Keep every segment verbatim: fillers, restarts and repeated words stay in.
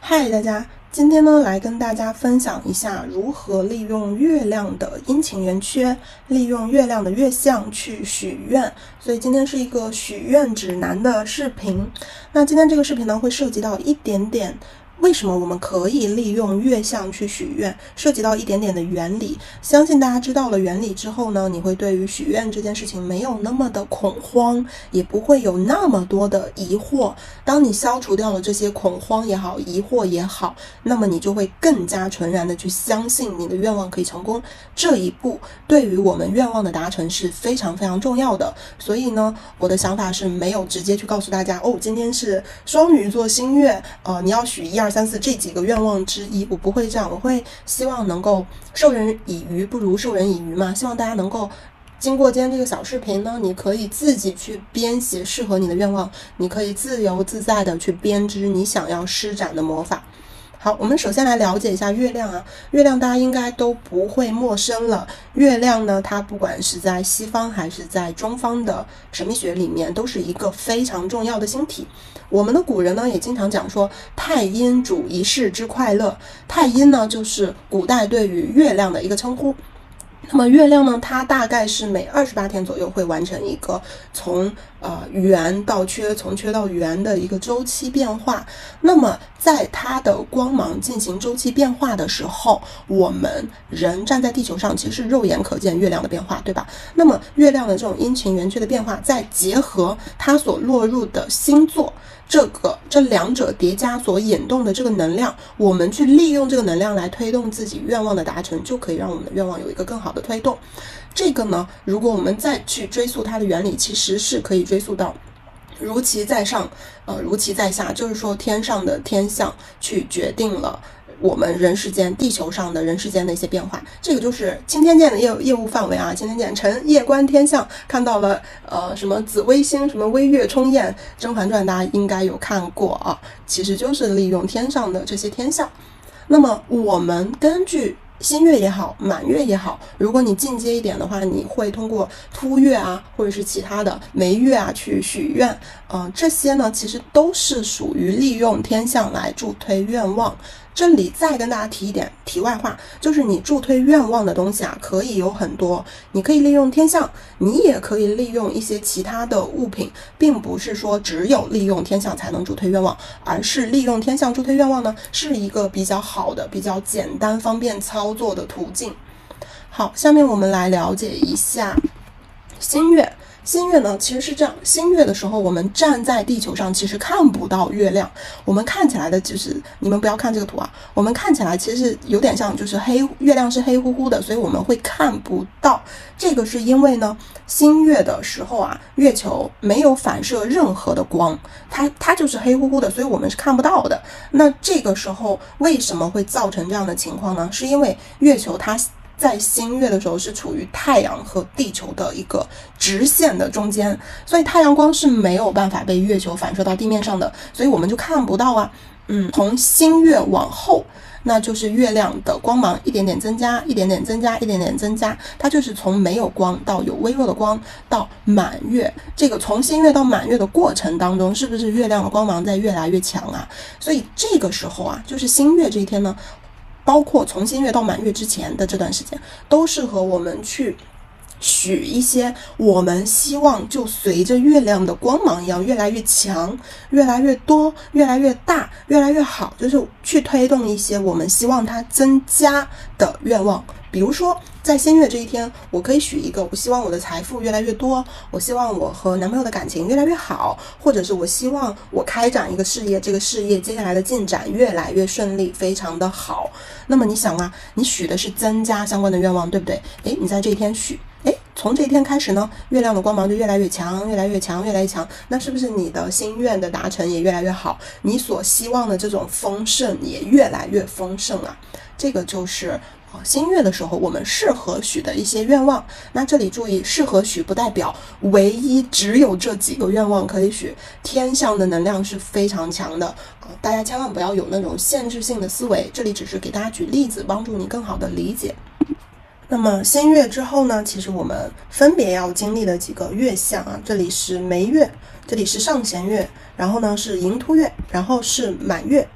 嗨，大家，今天呢来跟大家分享一下如何利用月亮的阴晴圆缺，利用月亮的月相去许愿。所以今天是一个许愿指南的视频。那今天这个视频呢会涉及到一点点为什么我们可以利用月相去许愿，涉及到一点点的原理。相信大家知道了原理之后呢，你会对于许愿这件事情没有那么的恐慌，也不会有那么多的疑惑。当你消除掉了这些恐慌也好，疑惑也好，那么你就会更加纯然的去相信你的愿望可以成功。这一步对于我们愿望的达成是非常非常重要的。所以呢，我的想法是没有直接去告诉大家，哦，今天是双鱼座新月，呃，你要许一二三四这几个愿望之一，我不会这样，我会希望能够授人以鱼不如授人以渔嘛，希望大家能够经过今天这个小视频呢，你可以自己去编写适合你的愿望，你可以自由自在的去编织你想要施展的魔法。好，我们首先来了解一下月亮啊，月亮大家应该都不会陌生了。月亮呢，它不管是在西方还是在中方的神秘学里面，都是一个非常重要的星体。我们的古人呢也经常讲说，太阴主一世之快乐。太阴呢就是古代对于月亮的一个称呼。那么月亮呢，它大概是每二十八天左右会完成一个从呃圆到缺，从缺到圆的一个周期变化。那么在它的光芒进行周期变化的时候，我们人站在地球上其实是肉眼可见月亮的变化，对吧？那么月亮的这种阴晴圆缺的变化，再结合它所落入的星座，这个这两者叠加所引动的这个能量，我们去利用这个能量来推动自己愿望的达成，就可以让我们的愿望有一个更好的推动。这个呢，如果我们再去追溯它的原理，其实是可以追溯到如其在上，呃，如其在下，就是说天上的天象去决定了我们人世间地球上的人世间的一些变化。这个就是钦天监的业务业务范围啊。钦天监臣夜观天象，看到了呃什么紫微星，什么微月冲焰，甄嬛传大家应该有看过啊，其实就是利用天上的这些天象。那么我们根据新月也好，满月也好，如果你进阶一点的话，你会通过凸月啊，或者是其他的眉月啊去许愿，呃，这些呢其实都是属于利用天象来助推愿望。这里再跟大家提一点题外话，就是你助推愿望的东西啊，可以有很多，你可以利用天象，你也可以利用一些其他的物品，并不是说只有利用天象才能助推愿望，而是利用天象助推愿望呢，是一个比较好的、比较简单、方便操作的途径。好，下面我们来了解一下新月。新月呢其实是这样，新月的时候我们站在地球上其实看不到月亮，我们看起来的就是你们不要看这个图啊，我们看起来其实有点像就是黑月亮是黑乎乎的，所以我们会看不到。这个是因为呢新月的时候啊，月球没有反射任何的光，它它就是黑乎乎的，所以我们是看不到的。那这个时候为什么会造成这样的情况呢？是因为月球它在新月的时候是处于太阳和地球的一个直线的中间，所以太阳光是没有办法被月球反射到地面上的，所以我们就看不到啊。嗯，从新月往后，那就是月亮的光芒一点点增加，一点点增加，一点点增加，它就是从没有光到有微弱的光到满月。这个从新月到满月的过程当中，是不是月亮的光芒在越来越强啊？所以这个时候啊，就是新月这一天呢，包括从新月到满月之前的这段时间，都适合我们去许一些我们希望就随着月亮的光芒一样越来越强，越来越多，越来越大，越来越好，就是去推动一些我们希望它增加的愿望。比如说在新月这一天，我可以许一个，我希望我的财富越来越多，我希望我和男朋友的感情越来越好，或者是我希望我开展一个事业，这个事业接下来的进展越来越顺利，非常的好。那么你想啊，你许的是增加相关的愿望，对不对？诶，你在这一天许，诶，从这一天开始呢，月亮的光芒就越来越强，越来越强，越来越强，那是不是你的心愿的达成也越来越好，你所希望的这种丰盛也越来越丰盛啊？这个就是新月的时候我们适合许的一些愿望。那这里注意，适合许不代表唯一只有这几个愿望可以许，天象的能量是非常强的，呃、大家千万不要有那种限制性的思维，这里只是给大家举例子，帮助你更好的理解。那么新月之后呢，其实我们分别要经历的几个月相啊，这里是眉月，这里是上弦月，然后呢是寅突月，然后是满月。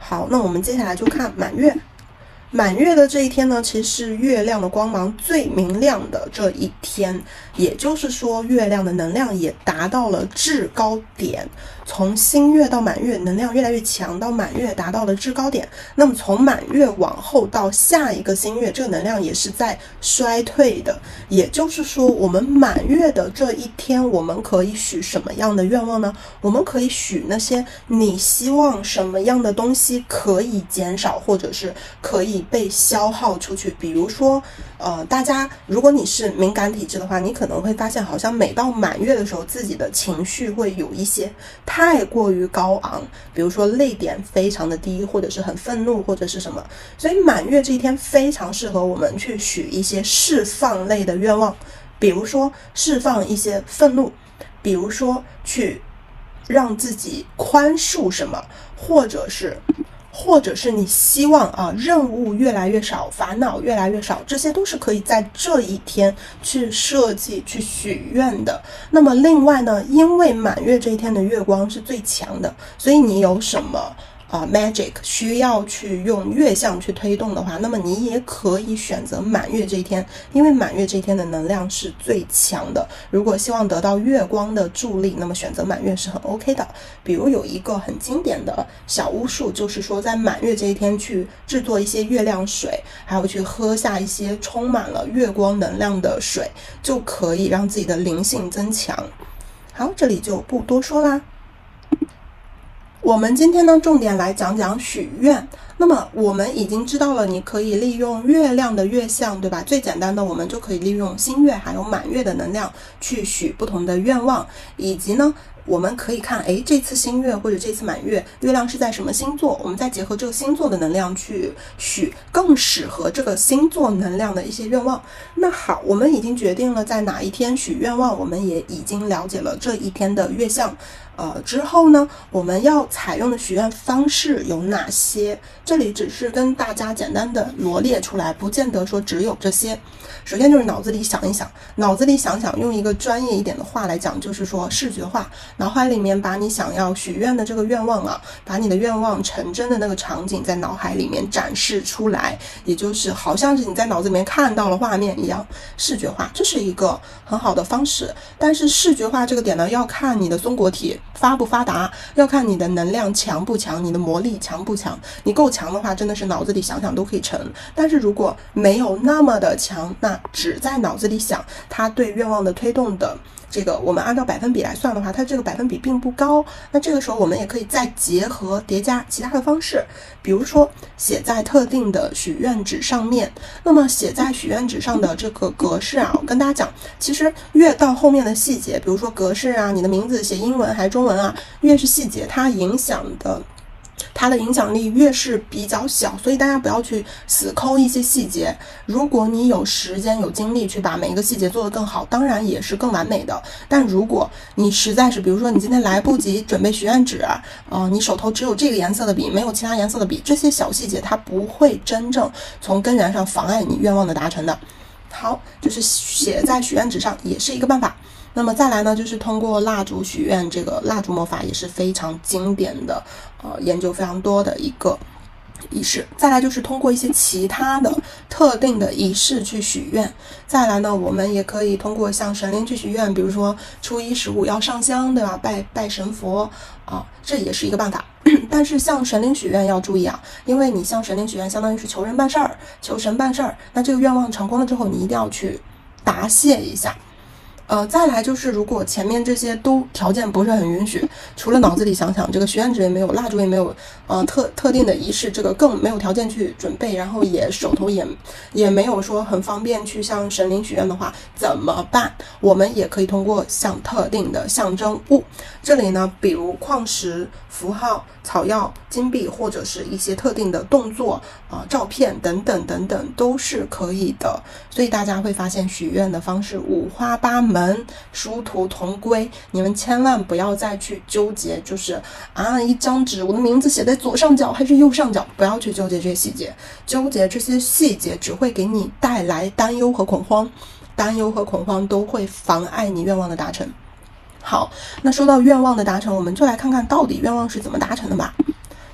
好，那我们接下来就看满月。满月的这一天呢，其实是月亮的光芒最明亮的这一天，也就是说月亮的能量也达到了制高点，从新月到满月能量越来越强，到满月达到了制高点。那么从满月往后到下一个新月，这个能量也是在衰退的，也就是说我们满月的这一天，我们可以许什么样的愿望呢？我们可以许那些你希望什么样的东西可以减少，或者是可以被消耗出去。比如说呃，大家如果你是敏感体质的话，你可能会发现好像每到满月的时候，自己的情绪会有一些太过于高昂，比如说泪点非常的低，或者是很愤怒，或者是什么。所以满月这一天非常适合我们去许一些释放类的愿望，比如说释放一些愤怒，比如说去让自己宽恕什么，或者是或者是你希望啊任务越来越少，烦恼越来越少，这些都是可以在这一天去设计去许愿的。那么另外呢，因为满月这一天的月光是最强的，所以你有什么呃 magic 需要去用月相去推动的话，那么你也可以选择满月这一天，因为满月这一天的能量是最强的。如果希望得到月光的助力，那么选择满月是很 OK 的。比如有一个很经典的小巫术，就是说在满月这一天去制作一些月亮水，还有去喝下一些充满了月光能量的水，就可以让自己的灵性增强。好，这里就不多说啦。我们今天呢，重点来讲讲许愿。那么我们已经知道了，你可以利用月亮的月相，对吧？最简单的，我们就可以利用新月还有满月的能量去许不同的愿望，以及呢，我们可以看，诶，这次新月或者这次满月，月亮是在什么星座？我们再结合这个星座的能量去许更适合这个星座能量的一些愿望。那好，我们已经决定了在哪一天许愿望，我们也已经了解了这一天的月相。呃，之后呢，我们要采用的许愿方式有哪些？这里只是跟大家简单的罗列出来，不见得说只有这些。首先就是脑子里想一想，脑子里想想，用一个专业一点的话来讲，就是说视觉化，脑海里面把你想要许愿的这个愿望啊，把你的愿望成真的那个场景在脑海里面展示出来，也就是好像是你在脑子里面看到了画面一样，视觉化，这是一个很好的方式。但是视觉化这个点呢，要看你的松果体发不发达，要看你的能量强不强，你的魔力强不强。你够强的话，真的是脑子里想想都可以成。但是如果没有那么的强，那只在脑子里想，它对愿望的推动的这个，我们按照百分比来算的话，它这个百分比并不高。那这个时候我们也可以再结合叠加其他的方式，比如说写在特定的许愿纸上面。那么写在许愿纸上的这个格式啊，我跟大家讲，其实越到后面的细节，比如说格式啊，你的名字写英文还是中文啊，越是细节，它影响的它的影响力越是比较小，所以大家不要去死抠一些细节。如果你有时间有精力去把每一个细节做得更好，当然也是更完美的。但如果你实在是，比如说你今天来不及准备许愿纸，呃，你手头只有这个颜色的笔，没有其他颜色的笔，这些小细节它不会真正从根源上妨碍你愿望的达成的。好，就是写在许愿纸上也是一个办法。那么再来呢，就是通过蜡烛许愿，这个蜡烛魔法也是非常经典的，呃，研究非常多的一个仪式。再来就是通过一些其他的特定的仪式去许愿。再来呢，我们也可以通过向神灵去许愿，比如说初一十五要上香，对吧？拜拜神佛啊，这也是一个办法。但是向神灵许愿要注意啊，因为你向神灵许愿相当于是求人办事儿，求神办事儿，那这个愿望成功了之后，你一定要去答谢一下。呃，再来就是，如果前面这些都条件不是很允许，除了脑子里想想，这个许愿纸也没有，蜡烛也没有，呃，特特定的仪式，这个更没有条件去准备，然后也手头也也没有说很方便去向神灵许愿的话，怎么办？我们也可以通过向特定的象征物，这里呢，比如矿石、符号、草药、金币，或者是一些特定的动作啊、呃、照片等等等等，都是可以的。所以大家会发现许愿的方式五花八门，殊途同归。你们千万不要再去纠结，就是啊，一张纸我的名字写在左上角还是右上角，不要去纠结这些细节，纠结这些细节只会给你带来担忧和恐慌，担忧和恐慌都会妨碍你愿望的达成。好，那说到愿望的达成，我们就来看看到底愿望是怎么达成的吧。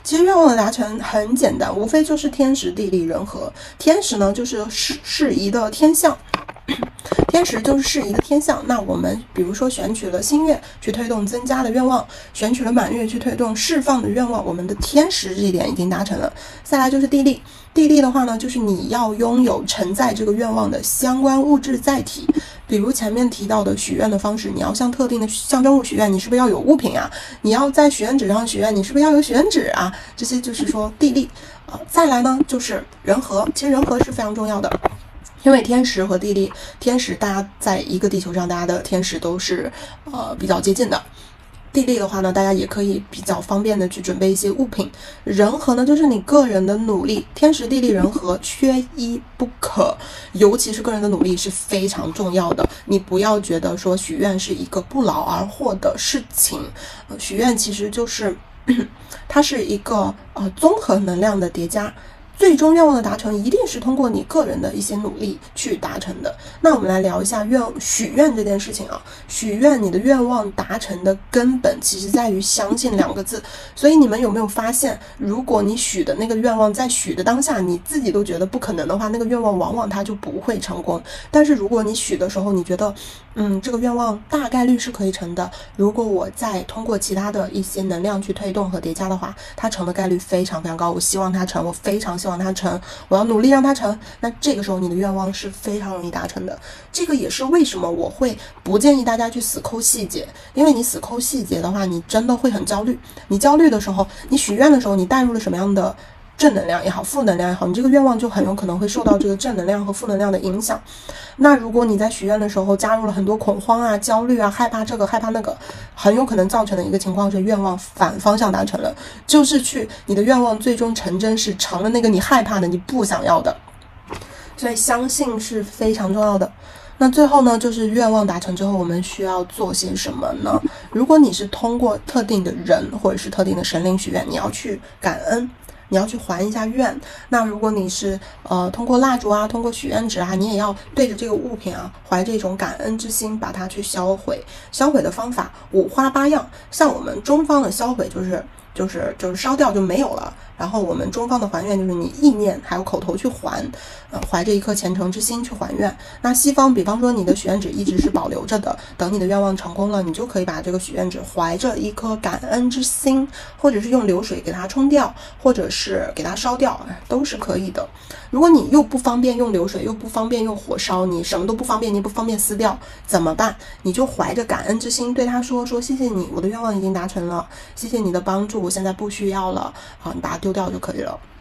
其实愿望的达成很简单，无非就是天时地利人和。天时呢，就是适适宜的天象。天时就是适宜的天象，那我们比如说选取了新月去推动增加的愿望，选取了满月去推动释放的愿望，我们的天时这一点已经达成了。再来就是地利，地利的话呢，就是你要拥有承载这个愿望的相关物质载体，比如前面提到的许愿的方式，你要向特定的象征物许愿，你是不是要有物品啊？你要在许愿纸上许愿，你是不是要有许愿纸啊？这些就是说地利。呃，再来呢就是人和，其实人和是非常重要的。因为天时和地利，天时大家在一个地球上，大家的天时都是呃比较接近的。地利的话呢，大家也可以比较方便的去准备一些物品。人和呢，就是你个人的努力，天时地利人和缺一不可，尤其是个人的努力是非常重要的。你不要觉得说许愿是一个不劳而获的事情，呃、许愿其实就是它是一个呃综合能量的叠加。最终愿望的达成一定是通过你个人的一些努力去达成的。那我们来聊一下愿许愿这件事情啊。许愿你的愿望达成的根本其实在于相信两个字。所以你们有没有发现，如果你许的那个愿望在许的当下你自己都觉得不可能的话，那个愿望往往它就不会成功。但是如果你许的时候你觉得嗯这个愿望大概率是可以成的，如果我再通过其他的一些能量去推动和叠加的话，它成的概率非常非常高。我希望它成，我非常希望希望它成，我要努力让它成，那这个时候你的愿望是非常容易达成的。这个也是为什么我会不建议大家去死抠细节，因为你死抠细节的话，你真的会很焦虑。你焦虑的时候，你许愿的时候，你带入了什么样的正能量也好，负能量也好，你这个愿望就很有可能会受到这个正能量和负能量的影响。那如果你在许愿的时候加入了很多恐慌啊、焦虑啊、害怕这个害怕那个，很有可能造成的一个情况是愿望反方向达成了，就是去你的愿望最终成真是成了那个你害怕的、你不想要的。所以相信是非常重要的。那最后呢，就是愿望达成之后我们需要做些什么呢？如果你是通过特定的人或者是特定的神灵许愿，你要去感恩，你要去还一下愿。那如果你是呃通过蜡烛啊，通过许愿纸啊，你也要对着这个物品啊，怀着一种感恩之心，把它去销毁。销毁的方法五花八样，像我们中方的销毁就是就是就是烧掉就没有了。然后我们中方的还愿就是你意念还有口头去还，呃，怀着一颗虔诚之心去还愿。那西方比方说你的许愿纸一直是保留着的，等你的愿望成功了，你就可以把这个许愿纸怀着一颗感恩之心，或者是用流水给它冲掉，或者是给它烧掉，都是可以的。如果你又不方便用流水，又不方便用火烧，你什么都不方便，你不方便撕掉怎么办？你就怀着感恩之心对他说说谢谢你，我的愿望已经达成了，谢谢你的帮助，我现在不需要了啊，你把它丢掉就可以了。